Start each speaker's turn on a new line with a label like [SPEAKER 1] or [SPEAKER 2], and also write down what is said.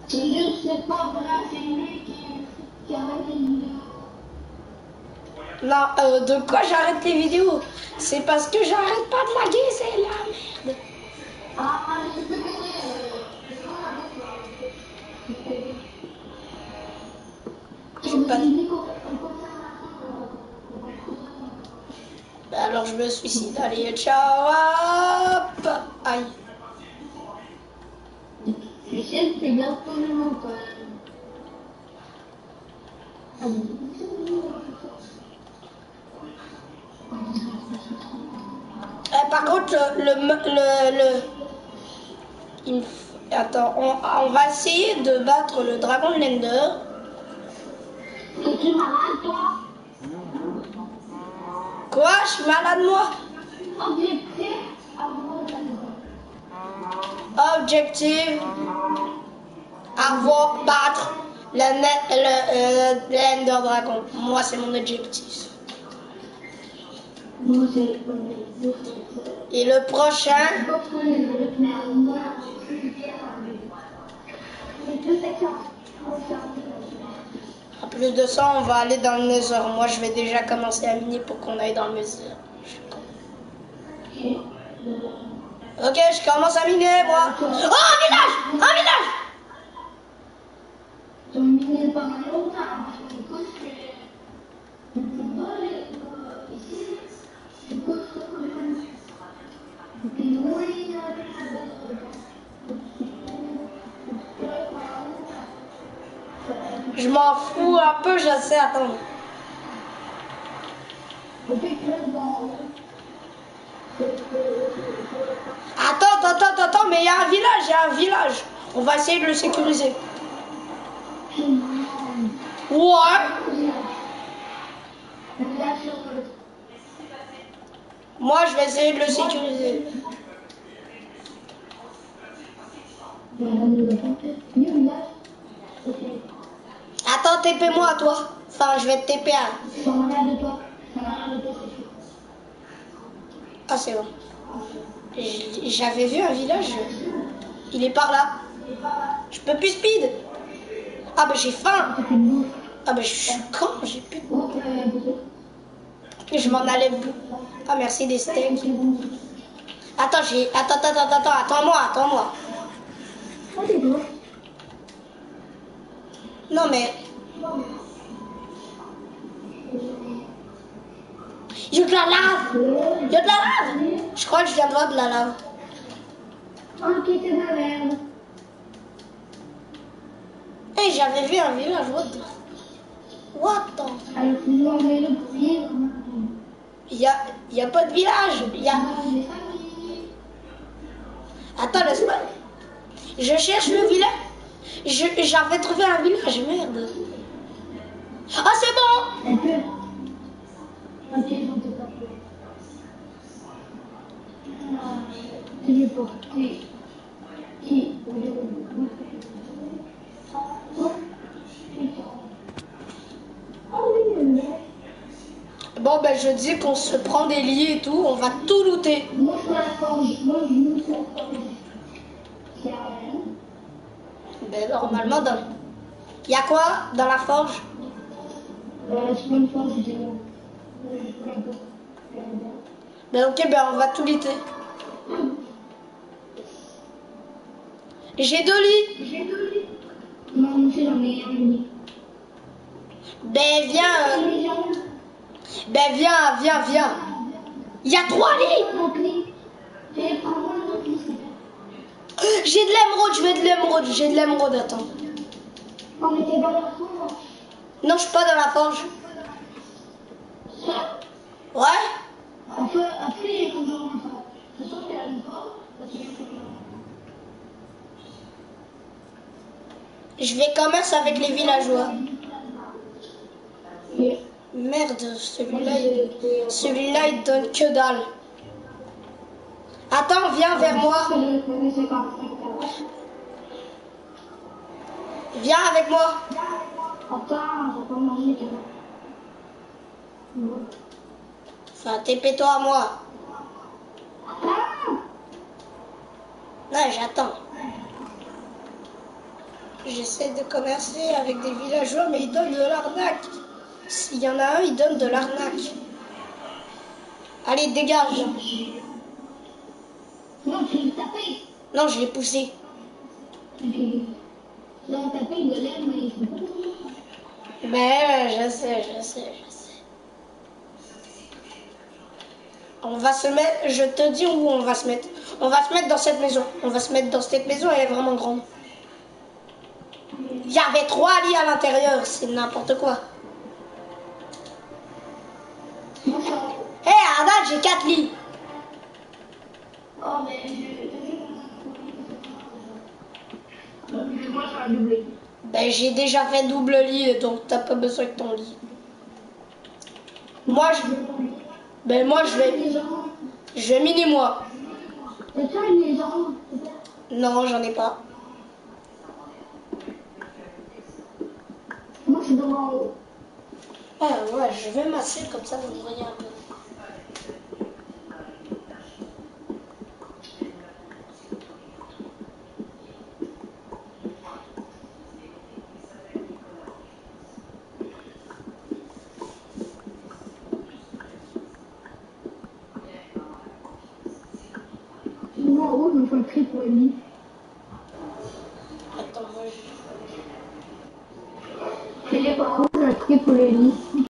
[SPEAKER 1] C'est pas vrai, c'est lui qui arrête les vidéos.
[SPEAKER 2] Non, de quoi j'arrête les vidéos? C'est parce que j'arrête pas de laguer, c'est la merde.
[SPEAKER 1] Ah, je peux
[SPEAKER 2] pas... Bah alors je me suicide. Allez, ciao. Hop. Aïe.
[SPEAKER 1] Michel, c'est bien pour le moment quand même.
[SPEAKER 2] Par contre, attends, on va essayer de battre le dragon de l'Ender.
[SPEAKER 1] Es-tu malade, toi?
[SPEAKER 2] Quoi? Je suis malade, moi?
[SPEAKER 1] Objectif,
[SPEAKER 2] Objectif, avoir, battre l'Ender Dragon. Moi, c'est mon objectif. Et le prochain... En plus de ça, on va aller dans le Nether. Moi, je vais déjà commencer à miner pour qu'on aille dans le Nether. Ok, je commence à miner, moi. Oh, un village! Un village! Je m'en fous un peu, je sais, attends. Attends, mais il y a un village, On va essayer de le sécuriser. Ouais. Moi, je vais essayer de le sécuriser. Attends, TP-moi, toi. Enfin, je vais te TP à... Ah, c'est bon. J'avais vu un village. Il est par là. Je peux plus speed. Ah, bah j'ai faim. Ah, bah je suis con, j'ai plus de... Je m'en allais. Ah, merci des steaks. Attends, attends-moi. Non, mais... Il y a de la lave. Je crois que je viens de voir de la lave.
[SPEAKER 1] Ok, c'est ma merde.
[SPEAKER 2] Hey, j'avais vu un village. What the...
[SPEAKER 1] Alors, nous on est le vivre.
[SPEAKER 2] Il y a pas de village. Attends, laisse-moi. Je cherche le village. J'avais trouvé un village, merde. Ah, c'est bon.
[SPEAKER 1] Ok, j'en sais pas. Téléporter. Qui?
[SPEAKER 2] Bon, ben je dis qu'on se prend des lits et tout, on va tout looter.
[SPEAKER 1] Moi, je la forge. Moi, je loue la forge.
[SPEAKER 2] Ben normalement, il y a quoi dans la forge?
[SPEAKER 1] C'est pas une forge, je dis.
[SPEAKER 2] Ben ok, ben on va tout looter. J'ai 2 lits.
[SPEAKER 1] Non, moi, j'en ai un lit.
[SPEAKER 2] Ben viens. Ben viens. Il y a 3 lits. J'ai de l'émeraude, j'ai de l'émeraude, attends.
[SPEAKER 1] On était dans la forge.
[SPEAKER 2] Non, je suis pas dans la forge. Ouais.
[SPEAKER 1] Après, il faut dans la forge. C'est sûr qu'il y a une forge.
[SPEAKER 2] Je vais commerce avec les villageois. Merde, celui-là il donne que dalle. Attends, viens vers moi. Viens avec moi.
[SPEAKER 1] Attends, j'ai pas mangé.
[SPEAKER 2] Enfin, TP-toi à moi. Non, j'attends. J'essaie de commercer avec des villageois, mais ils donnent de l'arnaque. S'il y en a un, il donne de l'arnaque. Allez, dégage.
[SPEAKER 1] Non, tu l'as tapé.
[SPEAKER 2] Non, je l'ai poussé.
[SPEAKER 1] Non, tapé, il me lève, mais je peux pas.
[SPEAKER 2] Ben, je sais. On va se mettre, je te dis où on va se mettre. On va se mettre dans cette maison. On va se mettre dans cette maison, elle est vraiment grande. Il y avait 3 lits à l'intérieur, c'est n'importe quoi. Hé, Arnaud, j'ai 4 lits.
[SPEAKER 1] Oh, mais moi, je vais la doubler.
[SPEAKER 2] Ben, j'ai déjà fait double lit, donc t'as pas besoin de ton lit. Moi, je vais mini-moi.
[SPEAKER 1] T'as une maison?
[SPEAKER 2] Non, j'en ai pas.
[SPEAKER 1] Moi, je suis dans en haut.
[SPEAKER 2] Ah ouais, je vais masser comme ça, vous me voyez un peu.
[SPEAKER 1] Moi, en haut, je me fais le prix pour le lit.
[SPEAKER 2] Attends, moi,
[SPEAKER 1] C'est pas en haut, je le prix pour le lit.